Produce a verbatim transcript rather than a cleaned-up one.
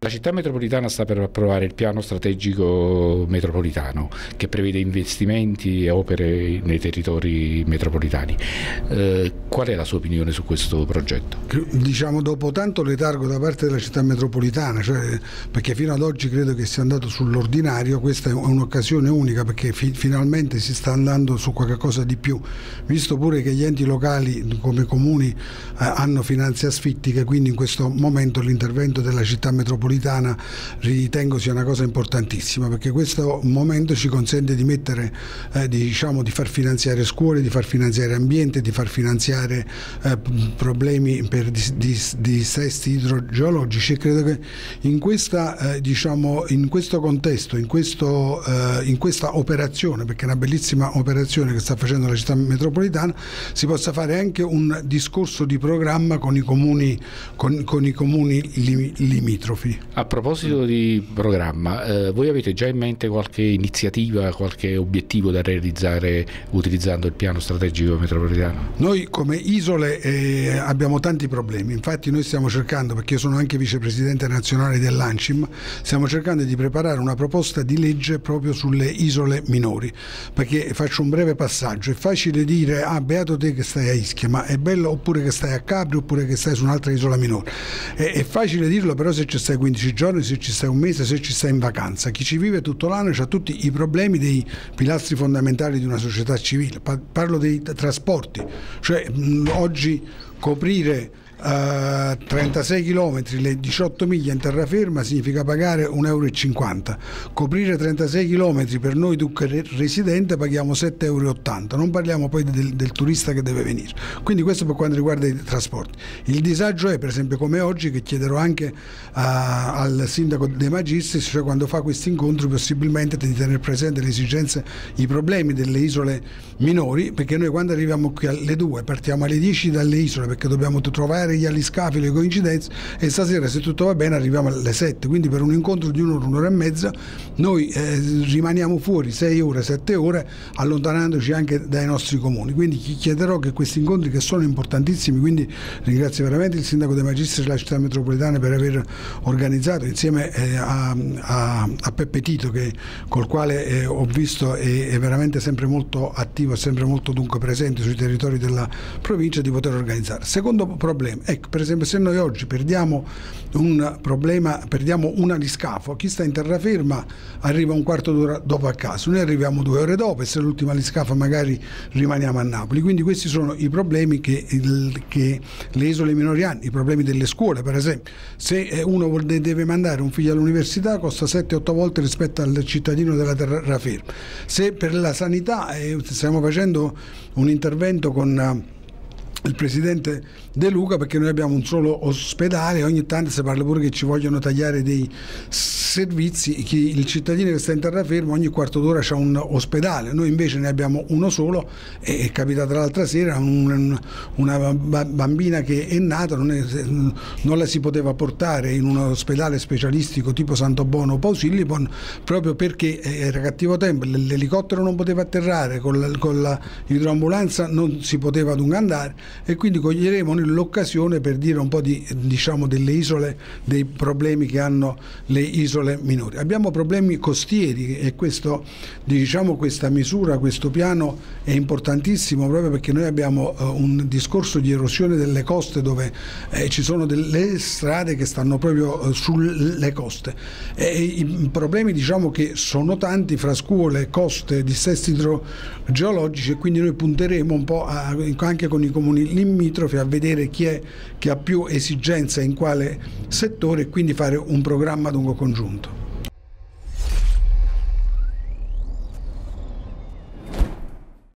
La città metropolitana sta per approvare il piano strategico metropolitano che prevede investimenti e opere nei territori metropolitani. Eh, qual è la sua opinione su questo progetto? Diciamo, dopo tanto letargo da parte della città metropolitana, cioè, perché fino ad oggi credo che sia andato sull'ordinario, questa è un'occasione unica perché fi finalmente si sta andando su qualcosa di più, visto pure che gli enti locali come comuni eh, hanno finanze asfittiche, quindi in questo momento l'intervento della città metropolitana ritengo sia una cosa importantissima, perché questo momento ci consente di mettere eh, di, diciamo, di far finanziare scuole, di far finanziare ambiente, di far finanziare eh, problemi per dissesti idrogeologici, e credo che in questa eh, diciamo in questo contesto, in, questo, eh, in questa operazione, perché è una bellissima operazione che sta facendo la città metropolitana, si possa fare anche un discorso di programma con i comuni, con, con i comuni lim, limitrofi. A proposito di programma, eh, voi avete già in mente qualche iniziativa, qualche obiettivo da realizzare utilizzando il piano strategico metropolitano? Noi come isole eh, abbiamo tanti problemi, infatti noi stiamo cercando, perché io sono anche vicepresidente nazionale dell'ANCIM, stiamo cercando di preparare una proposta di legge proprio sulle isole minori, perché faccio un breve passaggio, è facile dire ah beato te che stai a Ischia, ma è bello oppure che stai a Capri oppure che stai su un'altra isola minore, è, è facile dirlo, però se ci stai quindici giorni, se ci stai un mese, se ci stai in vacanza, chi ci vive tutto l'anno ha tutti i problemi dei pilastri fondamentali di una società civile. Parlo dei trasporti, cioè mh, oggi coprire Uh, trentasei chilometri, le diciotto miglia in terraferma significa pagare un euro e cinquanta, coprire trentasei chilometri per noi dunque residente paghiamo sette euro e ottanta, non parliamo poi del, del turista che deve venire. Quindi questo per quanto riguarda i trasporti. Il disagio è per esempio come oggi, che chiederò anche uh, al sindaco De Magistris, cioè quando fa questi incontri possibilmente di tenere presente le esigenze, i problemi delle isole minori, perché noi quando arriviamo qui alle due partiamo alle dieci dalle isole perché dobbiamo trovare gli aliscafi, le coincidenze, e stasera se tutto va bene arriviamo alle sette, quindi per un incontro di un'ora, un'ora e mezza noi eh, rimaniamo fuori sei ore, sette ore, allontanandoci anche dai nostri comuni. Quindi chiederò che questi incontri, che sono importantissimi, quindi ringrazio veramente il sindaco De Magistris della città metropolitana per aver organizzato insieme eh, a, a, a Peppe Tito, che, col quale eh, ho visto è, è veramente sempre molto attivo e sempre molto dunque presente sui territori della provincia, di poter organizzare. Secondo problema, ecco, per esempio, se noi oggi perdiamo un problema, perdiamo un aliscafo, chi sta in terraferma arriva un quarto d'ora dopo a casa, noi arriviamo due ore dopo e se l'ultima aliscafo magari rimaniamo a Napoli. Quindi questi sono i problemi che, il, che le isole minori hanno, i problemi delle scuole per esempio. Se uno deve mandare un figlio all'università costa sette otto volte rispetto al cittadino della terraferma. Se per la sanità eh, stiamo facendo un intervento con il presidente De Luca, perché noi abbiamo un solo ospedale, ogni tanto si parla pure che ci vogliono tagliare dei servizi, chi, il cittadino che sta in terraferma ogni quarto d'ora c'ha un ospedale, noi invece ne abbiamo uno solo, e è capitata l'altra sera un, una bambina che è nata, non, è, non la si poteva portare in un ospedale specialistico tipo Santobono o Pausilipon, proprio perché era cattivo tempo, l'elicottero non poteva atterrare, con, la, con la idroambulanza non si poteva dunque andare, e quindi coglieremo l'occasione per dire un po' di, diciamo, delle isole, dei problemi che hanno le isole minori. Abbiamo problemi costieri e questo, diciamo, questa misura, questo piano è importantissimo proprio perché noi abbiamo uh, un discorso di erosione delle coste dove eh, ci sono delle strade che stanno proprio uh, sulle coste e i problemi, diciamo, che sono tanti fra scuole, coste, dissesti idrogeologici, e quindi noi punteremo un po' a, anche con i comuni limitrofi a vedere chi è che ha più esigenza in quale settore e quindi fare un programma dunque congiunto.